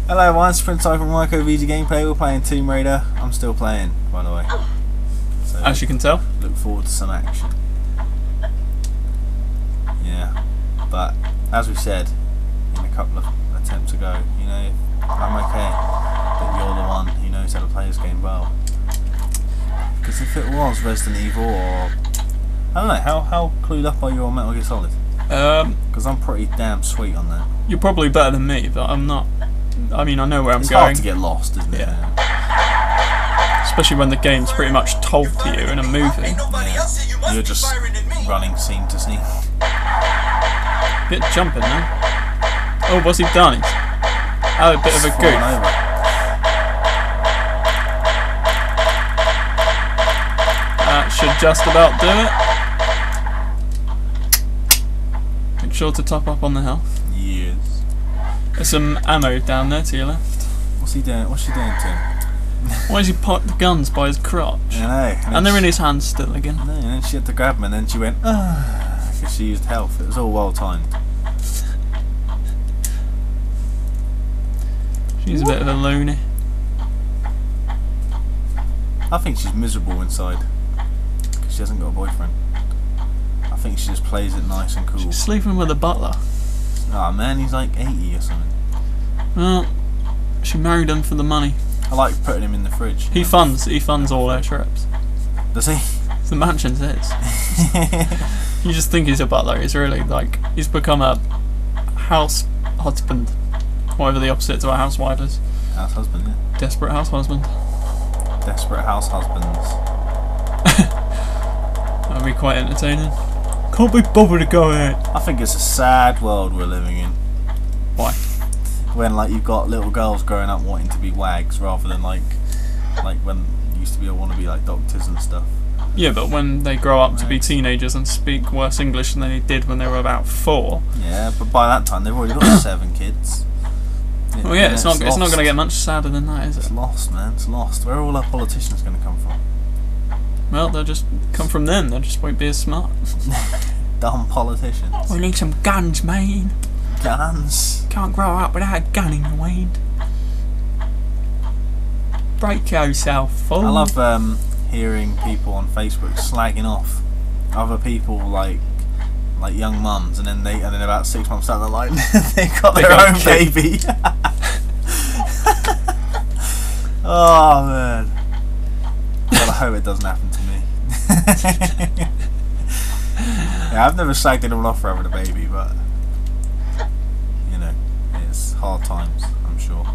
Hello everyone, it's Princescyther and Raiko, VGgameplay. We're playing Tomb Raider. I'm still playing, by the way. So as you can tell. Look forward to some action. Yeah, but as we said in a couple of attempts ago, you know, I'm okay that you're the one who knows how to play this game well. Because if it was Resident Evil or... I don't know, how clued up are you on Metal Gear Solid? Because I'm pretty damn sweet on that. You're probably better than me, but I'm not. I mean, I know where I'm it's going. It's hard to get lost, isn't it? Yeah. Especially when the game's pretty much told to you in a movie. Yeah. You're just running scene to scene. Bit jumping now. Oh, what's he done? He's had a bit of a goof. That should just about do it. Make sure to top up on the health. Yes. There's some ammo down there to your left. What's he doing? What's she doing to him? Why has he parked the guns by his crotch? I know. And they're in his hands still again. No, and then she had to grab them and then she went, ah, because she used health. It was all well timed. She's a bit of a loony. I think she's miserable inside because she hasn't got a boyfriend. I think she just plays it nice and cool. She's sleeping with a butler. Ah, man, he's like 80 or something. Well, she married him for the money. I like putting him in the fridge. He funds all their trips. Does he? The mansion's his. You just think he's a butler. He's really like, he's become a house husband. Whatever the opposite to a housewife is. House husband, yeah. Desperate house husband. Desperate house husbands. That'd be quite entertaining. Can't be bothered to go out. I think it's a sad world we're living in. Why? When like you've got little girls growing up wanting to be wags rather than like when you used to be want to be like doctors and stuff. Yeah, but when they grow up to be teenagers and speak worse English than they did when they were about 4. Yeah, but by that time they've already got 7 kids. Well, yeah, it's not going to get much sadder than that, is it? It's lost, man. It's lost. Where are all our politicians going to come from? Well, they'll just come from them. They just won't be as smart. Dumb politicians. We need some guns, man. Guns. Can't grow up without a gun in your hand. Break yourself, fool. I love hearing people on Facebook slagging off other people like young mums, and then about 6 months down the line they got their own baby. Oh man. Well, I hope it doesn't happen to me. Yeah, I've never slagged anyone off for having a baby, but you know, it's hard times, I'm sure.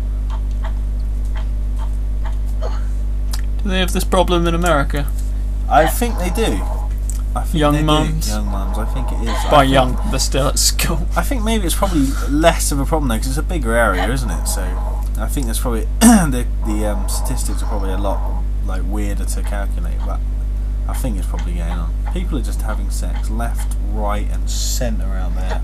Do they have this problem in America? I think they do. I think young mums? Young mums, I think it is. By young, they're still at school. I think maybe it's probably less of a problem though, because it's a bigger area, isn't it? So I think there's probably the statistics are probably a lot like weirder to calculate, but I think it's probably going on. People are just having sex left, right, and centre around there.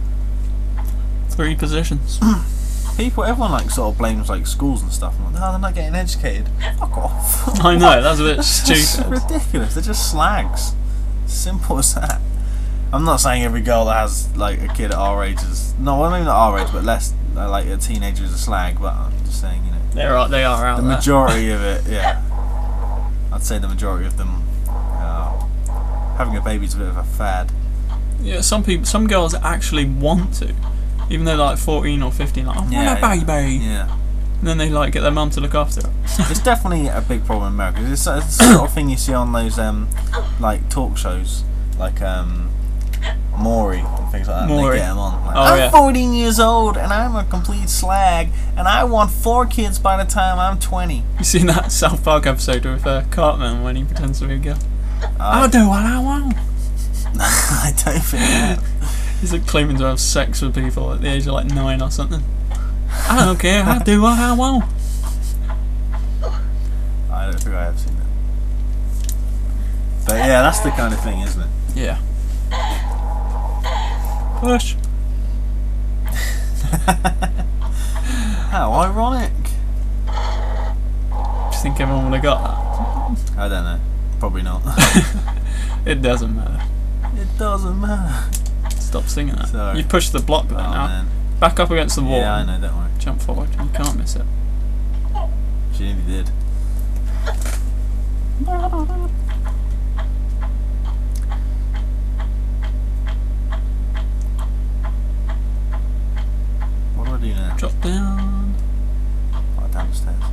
3 positions. Everyone like sort of blames like schools and stuff. I'm like, no, they're not getting educated. Fuck off. I know, that's a bit It's stupid. ridiculous. They're just slags. Simple as that. I'm not saying every girl that has like a kid at our age is maybe not our age, but less like a teenager is a slag. But I'm just saying, you know, They are out the there. majority of it, yeah. I'd say the majority of them having a baby is a bit of a fad. Yeah, some girls actually want to, even though they're like 14 or 15. Like, I want a baby. Yeah. And then they like get their mum to look after it. It's definitely a big problem in America. It's the sort of thing you see on those like talk shows, like Maury and things like that. Maury. They get them on. Like, I'm 14 years old and I'm a complete slag, and I want 4 kids by the time I'm 20. You seen that South Park episode with Cartman when he pretends to be a girl? I'll do what I want. I don't think that. He's like claiming to have sex with people at the age of like 9 or something. I don't care, I'll do what I want. I don't think I have seen that. But yeah, that's the kind of thing, isn't it? Yeah. Push. How ironic. Do you think everyone would have got that? I don't know. Probably not. It doesn't matter. It doesn't matter. Stop singing that. Sorry. You pushed the block there now. Man. Back up against the wall. Yeah, I know, don't worry. Jump forward. You can't miss it. She nearly did. What do I do now? Drop down. Right down the stairs.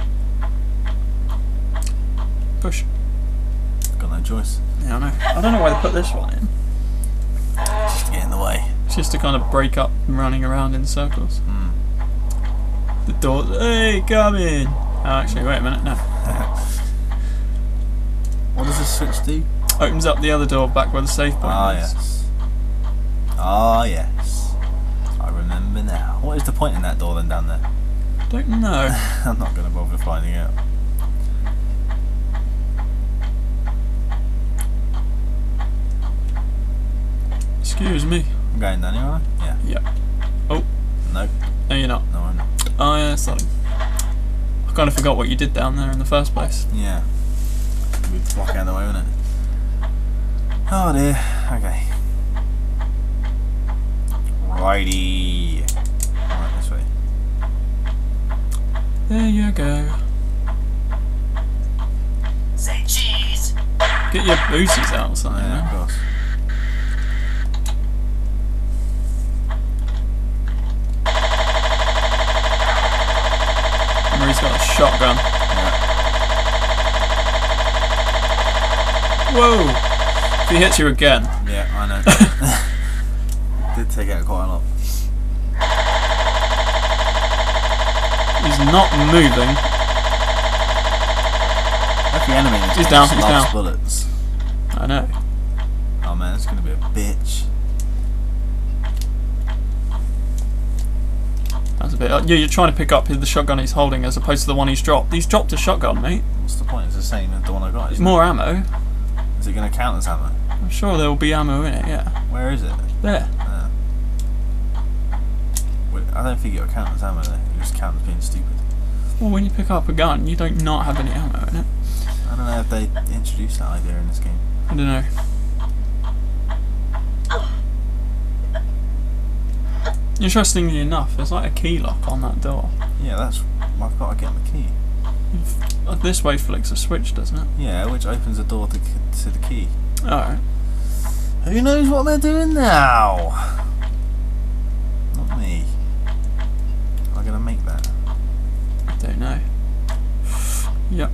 Push. Got no choice. Yeah, I know. I don't know why they put this one in. Just to get in the way. It's just to kind of break up running around in circles. The door. Hey, come in. Oh, actually, wait a minute. No. What does this switch do? Opens up the other door back where the safe point Ah, is. yes. Ah, yes. I remember now. What is the point in that door then down there? Don't know. I'm not going to bother finding out. Excuse me. I'm going down here, aren't I? Yeah. Yep. Oh. Nope. No, you're not. No, I'm not. Oh, yeah, sorry. I kind of forgot what you did down there in the first place. Yeah. We'd block out of the way, wouldn't it? Oh dear. Okay. Righty. Right, this way. There you go. Say cheese. Get your booties out or something, Yeah, of man. course. Remember, he's got a shotgun. Whoa! If he hits you again. Yeah, I know. Did take out quite a lot. He's not moving. Every enemy in this He's game down, just he's loves down. bullets. I know. Oh man, it's gonna be a bitch. That's a bit. Yeah, you're trying to pick up the shotgun he's holding as opposed to the one he's dropped. He's dropped a shotgun, mate. What's the point? It's the same as the one I got. Isn't More ammo. it? Is it gonna count as ammo? I'm sure there will be ammo in it. Yeah. Where is it? There. Wait, I don't think it'll count as ammo though. It just counts as being stupid. Well, when you pick up a gun, you don't not have any ammo in it. I don't know if they introduced that idea in this game. I don't know. Interestingly enough, there's like a key lock on that door. Yeah, that's. I've got to get the key. This way flicks a switch, doesn't it? Yeah, which opens the door to the key. Alright. Who knows what they're doing now? Not me. Am I gonna make that? I don't know. Yep.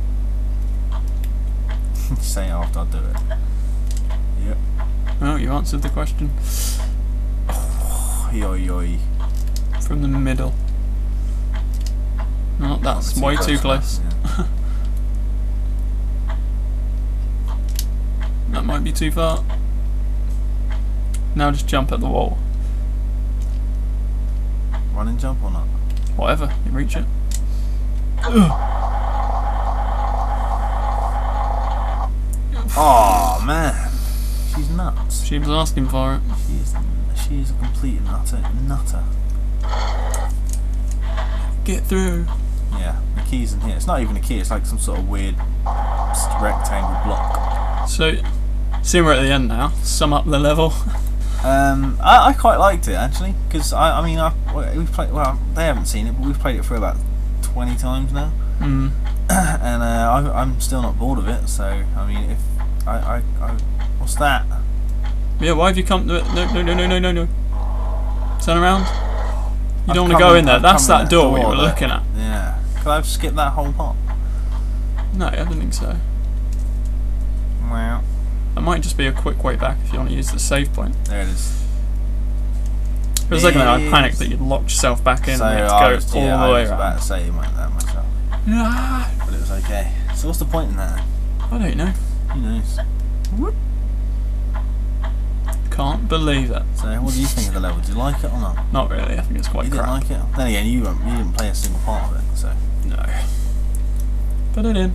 Say it after I do it. Yep. Well, you answered the question. Yoi yoi. From the middle. No, that's way too close. Yeah. That might be too far. Now just jump at the wall. Run and jump or not? Whatever, you reach it. Oh man, she's nuts. She was asking for it. She is a complete and utter nutter. Get through. Yeah, the key's in here. It's not even a key. It's like some sort of weird rectangle block. So, seeing we're at the end now, sum up the level. I quite liked it actually because I mean we've played. Well, they haven't seen it, but we've played it for about 20 times now. Mm. And I'm still not bored of it. So I mean, if I what's that? Yeah, why have you come to it? No, no, no, no, no, no, no. Turn around. You I've don't want to come go in- in there. I've That's come in that door we were there. looking at. Yeah. Could I have skipped that whole part? No, I don't think so. Wow. That might just be a quick way back if you want to use the save point. There it is. For a second there, I panicked that you'd locked yourself back in So and you I had was, to go all yeah, the I way was about around. to say that myself, Ah, but it was okay. So what's the point in that? I don't know. Who knows? Whoop. Can't believe it. So what do you think of the level? Do you like it or not? Not really, I think it's quite You crap. didn't like it? Then again, you didn't play a single part of it, so. No. Put it in.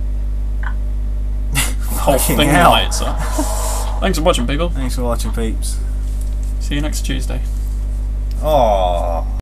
Whole Fucking thing hell. lights up. Thanks for watching, people. Thanks for watching, peeps. See you next Tuesday. Oh.